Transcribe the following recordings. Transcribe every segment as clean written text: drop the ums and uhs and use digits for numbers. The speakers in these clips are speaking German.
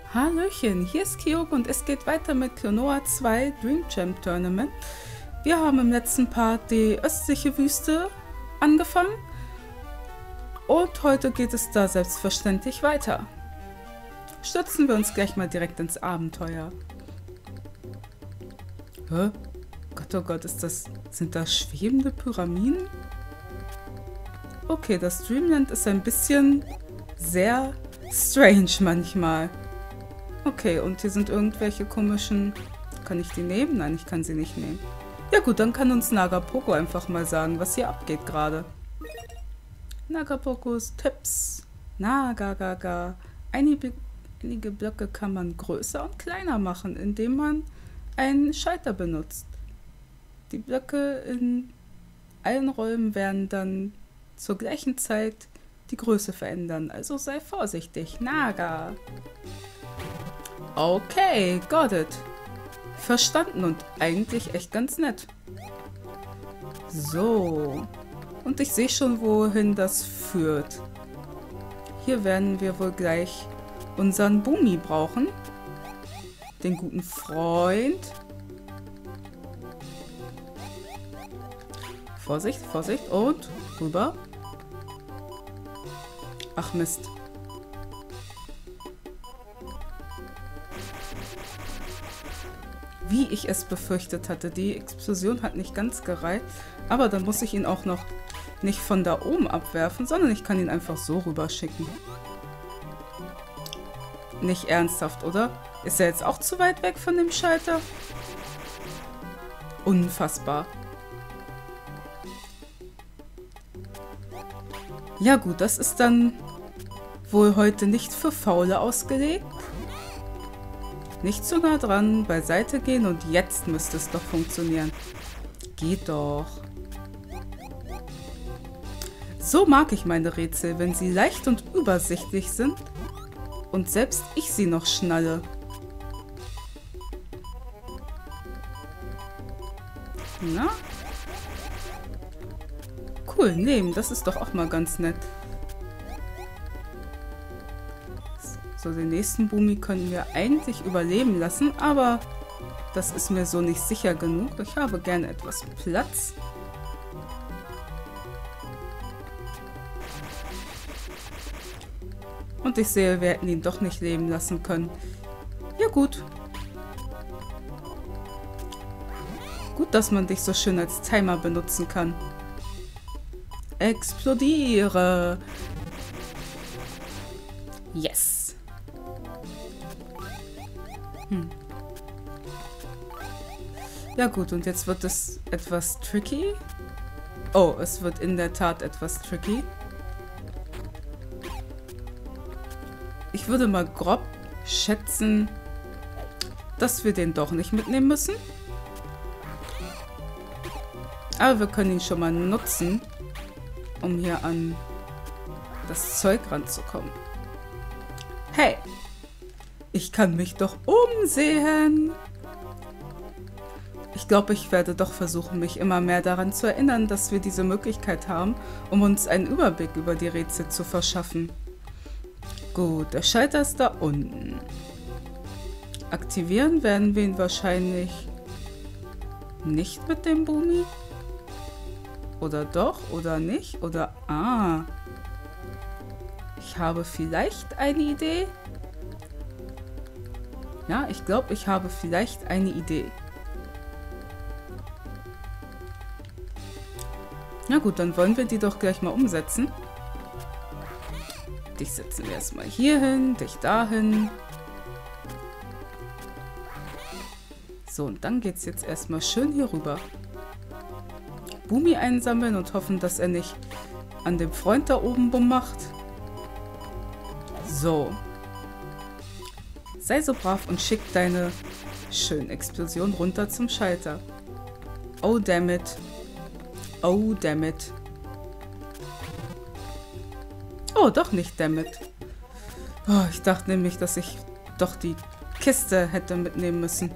Hallöchen, hier ist Kyoko und es geht weiter mit Klonoa 2 Dream Champ Tournament. Wir haben im letzten Part die östliche Wüste angefangen und heute geht es da selbstverständlich weiter. Stürzen wir uns gleich mal direkt ins Abenteuer. Hä? Oh Gott, sind das schwebende Pyramiden? Okay, das Dreamland ist ein bisschen sehr strange manchmal. Okay, und hier sind irgendwelche komischen... Kann ich die nehmen? Nein, ich kann sie nicht nehmen. Ja gut, dann kann uns Nagapoko einfach mal sagen, was hier abgeht gerade. Nagapokos Tipps. Nagagaga. Einige Blöcke kann man größer und kleiner machen, indem man einen Schalter benutzt. Die Blöcke in allen Räumen werden dann zur gleichen Zeit die Größe verändern. Also sei vorsichtig. Naga. Okay, got it. Verstanden und eigentlich echt ganz nett. So. Und ich sehe schon, wohin das führt. Hier werden wir wohl gleich unseren Bumi brauchen. Den guten Freund. Vorsicht, Vorsicht und rüber. Ach Mist. Wie ich es befürchtet hatte, die Explosion hat nicht ganz gereicht, aber dann muss ich ihn auch noch nicht von da oben abwerfen, sondern ich kann ihn einfach so rüber schicken. Nicht ernsthaft, oder? Ist er jetzt auch zu weit weg von dem Schalter? Unfassbar. Ja gut, das ist dann wohl heute nicht für Faule ausgelegt. Nicht zu nah dran, beiseite gehen und jetzt müsste es doch funktionieren. Geht doch. So mag ich meine Rätsel, wenn sie leicht und übersichtlich sind und selbst ich sie noch schnalle. Na? Cool, nehmen, das ist doch auch mal ganz nett. So, den nächsten Bumi können wir eigentlich überleben lassen, aber das ist mir so nicht sicher genug. Ich habe gerne etwas Platz. Und ich sehe, wir hätten ihn doch nicht leben lassen können. Ja gut. Gut, dass man dich so schön als Timer benutzen kann. Explodiere! Yes! Ja gut, und jetzt wird es etwas tricky. Oh, es wird in der Tat etwas tricky. Ich würde mal grob schätzen, dass wir den doch nicht mitnehmen müssen. Aber wir können ihn schon mal nutzen, um hier an das Zeug ranzukommen. Hey! Ich kann mich doch umsehen. Ich glaube, ich werde doch versuchen, mich immer mehr daran zu erinnern, dass wir diese Möglichkeit haben, um uns einen Überblick über die Rätsel zu verschaffen. Gut, der Schalter ist da unten. Aktivieren werden wir ihn wahrscheinlich nicht mit dem Bumi. Oder doch, oder nicht, oder... Ah. Ich habe vielleicht eine Idee. Ja, ich glaube, ich habe vielleicht eine Idee. Na gut, dann wollen wir die doch gleich mal umsetzen. Dich setzen wir erstmal hier hin, dich dahin. So, und dann geht es jetzt erstmal schön hier rüber. Bumi einsammeln und hoffen, dass er nicht an dem Freund da oben rummacht. So. Sei so brav und schick deine schöne Explosion runter zum Schalter. Oh, damn it. Oh, damn it. Oh, doch nicht, damn it. Oh, ich dachte nämlich, dass ich doch die Kiste hätte mitnehmen müssen.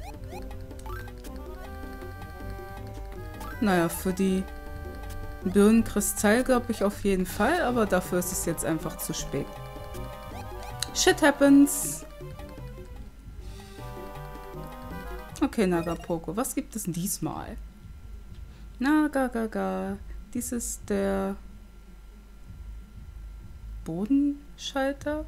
Naja, für die Birnenkristall glaube ich auf jeden Fall, aber dafür ist es jetzt einfach zu spät. Shit happens. Okay, Nagapoko, was gibt es diesmal? Nagagaga. Dies ist der Bodenschalter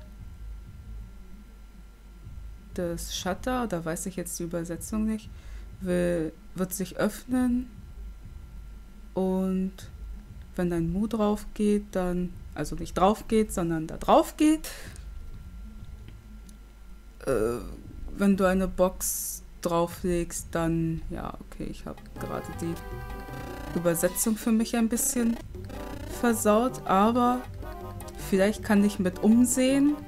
des Shutter, da weiß ich jetzt die Übersetzung nicht, wird sich öffnen und wenn ein Mu drauf geht, dann, also nicht drauf geht, sondern da drauf geht, wenn du eine Box drauflegst, dann, ja, okay, ich habe gerade die Übersetzung für mich ein bisschen versaut, aber vielleicht kann ich mit umsehen.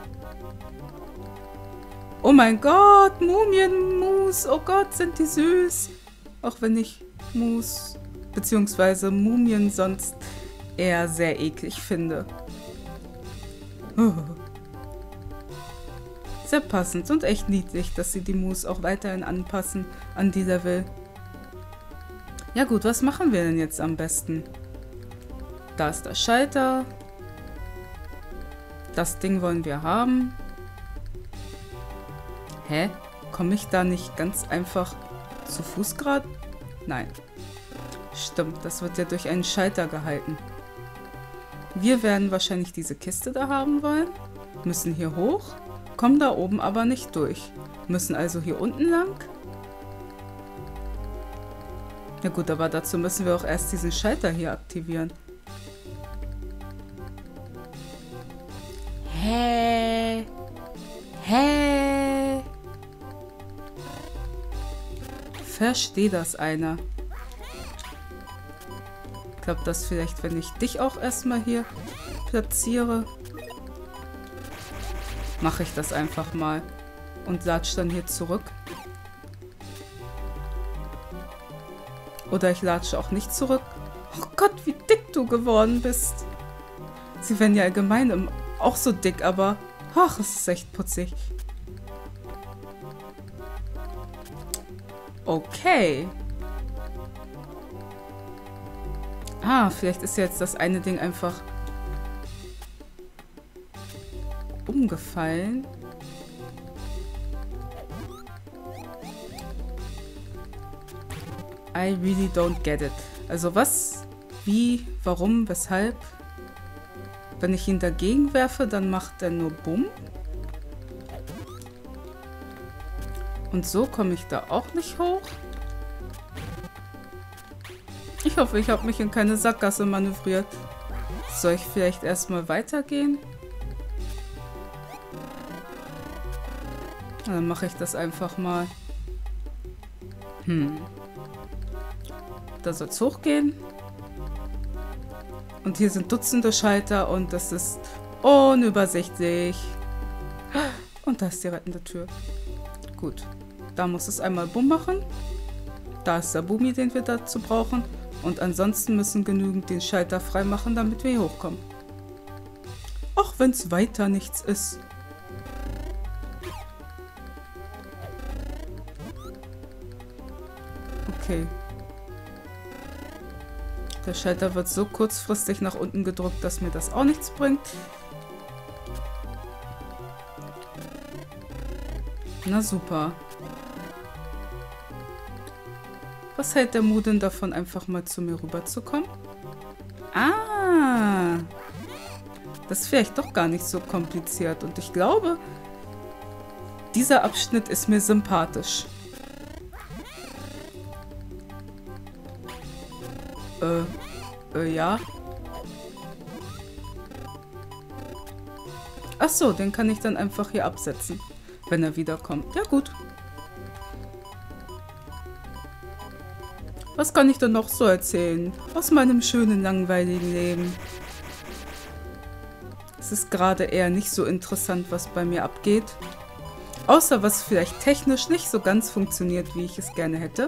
Oh mein Gott, Mumienmus, oh Gott, sind die süß. Auch wenn ich Mus bzw. Mumien sonst eher sehr eklig finde. Sehr passend und echt niedlich, dass sie die Mus auch weiterhin anpassen an die Level. Ja gut, was machen wir denn jetzt am besten? Da ist der Schalter. Das Ding wollen wir haben. Hä? Komme ich da nicht ganz einfach zu Fuß gerade? Nein. Stimmt, das wird ja durch einen Schalter gehalten. Wir werden wahrscheinlich diese Kiste da haben wollen, müssen hier hoch, kommen da oben aber nicht durch. Müssen also hier unten lang. Ja gut, aber dazu müssen wir auch erst diesen Schalter hier aktivieren. Hä? Hä? Versteht das einer? Klappt das vielleicht, wenn ich dich auch erstmal hier platziere? Mache ich das einfach mal und latsch dann hier zurück. Oder ich latsche auch nicht zurück. Oh Gott, wie dick du geworden bist. Sie werden ja allgemein auch so dick, aber ach, es ist echt putzig. Okay. Ah, vielleicht ist jetzt das eine Ding einfach umgefallen. I really don't get it. Also was, wie, warum, weshalb? Wenn ich ihn dagegen werfe, dann macht er nur Bumm. Und so komme ich da auch nicht hoch. Ich hoffe, ich habe mich in keine Sackgasse manövriert. Soll ich vielleicht erstmal weitergehen? Dann mache ich das einfach mal. Da soll es hochgehen. Und hier sind Dutzende Schalter und das ist unübersichtlich. Und da ist die rettende Tür. Gut. Da muss es einmal Bumm machen. Da ist der Bumi, den wir dazu brauchen. Und ansonsten müssen genügend den Schalter freimachen, damit wir hier hochkommen. Auch wenn es weiter nichts ist. Okay. Der Schalter wird so kurzfristig nach unten gedrückt, dass mir das auch nichts bringt. Na super. Was hält der Mu denn davon, einfach mal zu mir rüberzukommen? Ah! Das ist vielleicht doch gar nicht so kompliziert. Und ich glaube, dieser Abschnitt ist mir sympathisch. Ja. Ach so, den kann ich dann einfach hier absetzen, wenn er wiederkommt. Ja, gut. Was kann ich denn noch so erzählen aus meinem schönen, langweiligen Leben? Es ist gerade eher nicht so interessant, was bei mir abgeht. Außer was vielleicht technisch nicht so ganz funktioniert, wie ich es gerne hätte.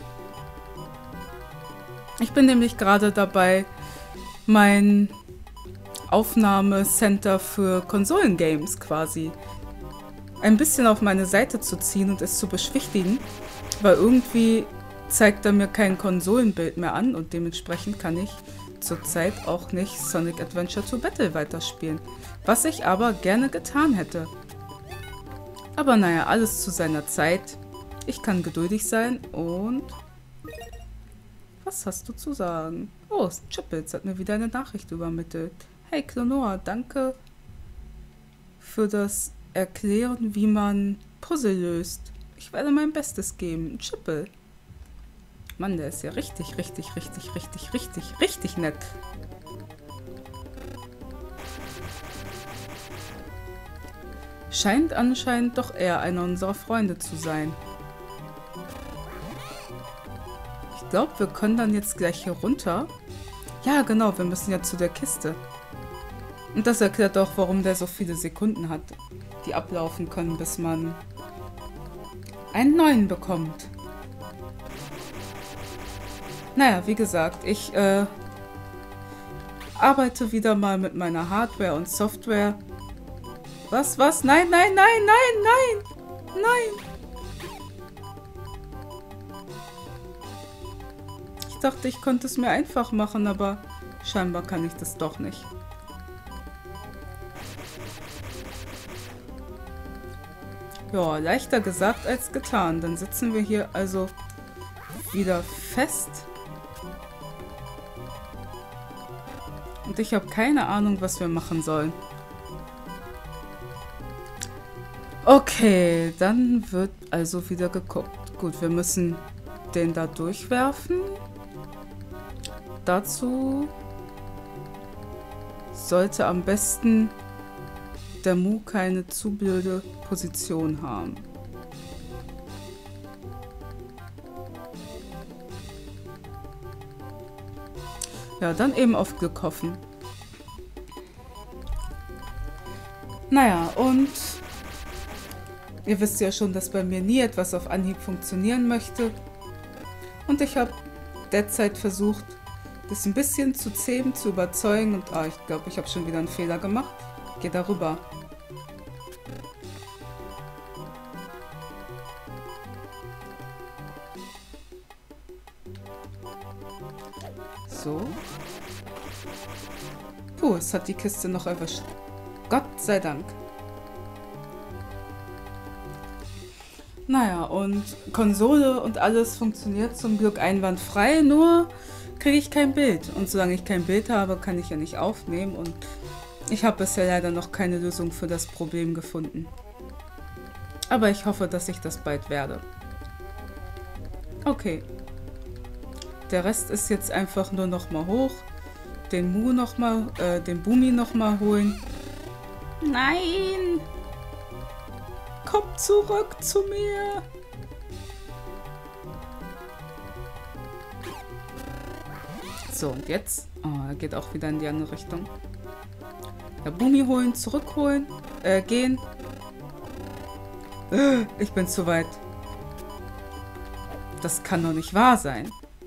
Ich bin nämlich gerade dabei, mein Aufnahmecenter für Konsolengames quasi ein bisschen auf meine Seite zu ziehen und es zu beschwichtigen, weil irgendwie zeigt er mir kein Konsolenbild mehr an und dementsprechend kann ich zurzeit auch nicht Sonic Adventure 2 Battle weiterspielen, was ich aber gerne getan hätte. Aber naja, alles zu seiner Zeit. Ich kann geduldig sein und... Was hast du zu sagen? Oh, Chippets hat mir wieder eine Nachricht übermittelt. Hey Klonoa, danke für das Erklären, wie man Puzzle löst. Ich werde mein Bestes geben. Chippel. Mann, der ist ja richtig nett. Scheint anscheinend doch eher einer unserer Freunde zu sein. Ich glaube, wir können dann jetzt gleich hier runter. Ja, genau, wir müssen ja zu der Kiste. Und das erklärt auch, warum der so viele Sekunden hat, die ablaufen können, bis man einen neuen bekommt. Naja, wie gesagt, ich arbeite wieder mal mit meiner Hardware und Software. Was? Nein! Ich dachte, ich konnte es mir einfach machen, aber scheinbar kann ich das doch nicht. Ja, leichter gesagt als getan. Dann sitzen wir hier also wieder fest. Und ich habe keine Ahnung, was wir machen sollen. Okay, dann wird also wieder geguckt. Gut, wir müssen den da durchwerfen. Dazu sollte am besten der Mu keine zu blöde Position haben. Ja, dann eben auf Glück hoffen. Naja, und ihr wisst ja schon, dass bei mir nie etwas auf Anhieb funktionieren möchte. Und ich habe derzeit versucht, das ein bisschen zu zähmen, zu überzeugen. Und ich glaube, ich habe schon wieder einen Fehler gemacht. Geh darüber. So. Puh, es hat die Kiste noch erwischt. Gott sei Dank. Naja, und Konsole und alles funktioniert zum Glück einwandfrei, nur kriege ich kein Bild. Und solange ich kein Bild habe, kann ich ja nicht aufnehmen. Und ich habe bisher leider noch keine Lösung für das Problem gefunden. Aber ich hoffe, dass ich das bald werde. Okay. Der Rest ist jetzt einfach nur noch mal hoch. Den Mu noch mal, den Bumi noch mal holen. Nein! Komm zurück zu mir! So, und jetzt? Oh, er geht auch wieder in die andere Richtung. Ja, Bumi holen, zurückholen, gehen. Ich bin zu weit. Das kann doch nicht wahr sein.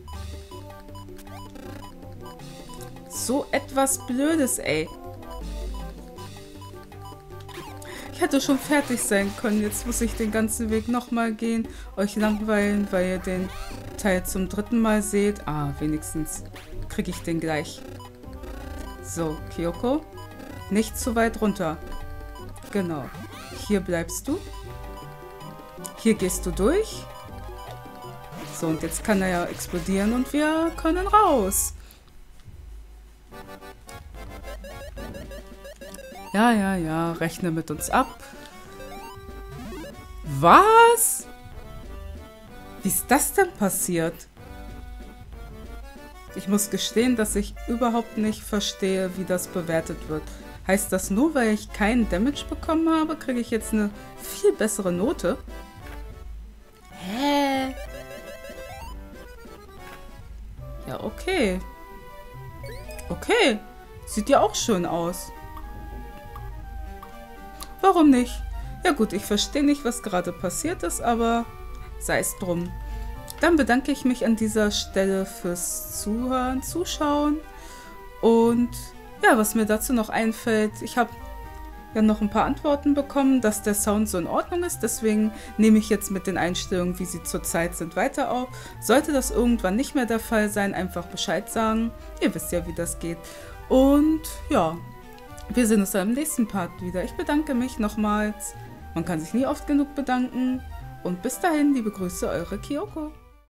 So etwas Blödes, ey. Ich hätte schon fertig sein können. Jetzt muss ich den ganzen Weg nochmal gehen. Euch langweilen, weil ihr den Teil zum 3. Mal seht. Wenigstens kriege ich den gleich. So, Kyoko. Nicht zu weit runter. Genau. Hier bleibst du. Hier gehst du durch. So, und jetzt kann er ja explodieren und wir können raus. Ja, rechne mit uns ab. Was? Wie ist das denn passiert? Ich muss gestehen, dass ich überhaupt nicht verstehe, wie das bewertet wird. Heißt das nur, weil ich keinen Damage bekommen habe, kriege ich jetzt eine viel bessere Note? Hä? Ja, okay. Okay. Sieht ja auch schön aus. Warum nicht? Ja gut, ich verstehe nicht, was gerade passiert ist, aber sei es drum. Dann bedanke ich mich an dieser Stelle fürs Zuhören, Zuschauen. Und ja, was mir dazu noch einfällt, ich habe ja noch ein paar Antworten bekommen, dass der Sound so in Ordnung ist. Deswegen nehme ich jetzt mit den Einstellungen, wie sie zurzeit sind, weiter auf. Sollte das irgendwann nicht mehr der Fall sein, einfach Bescheid sagen. Ihr wisst ja, wie das geht. Und ja, wir sehen uns dann im nächsten Part wieder. Ich bedanke mich nochmals. Man kann sich nie oft genug bedanken. Und bis dahin, liebe Grüße, eure Kyoko.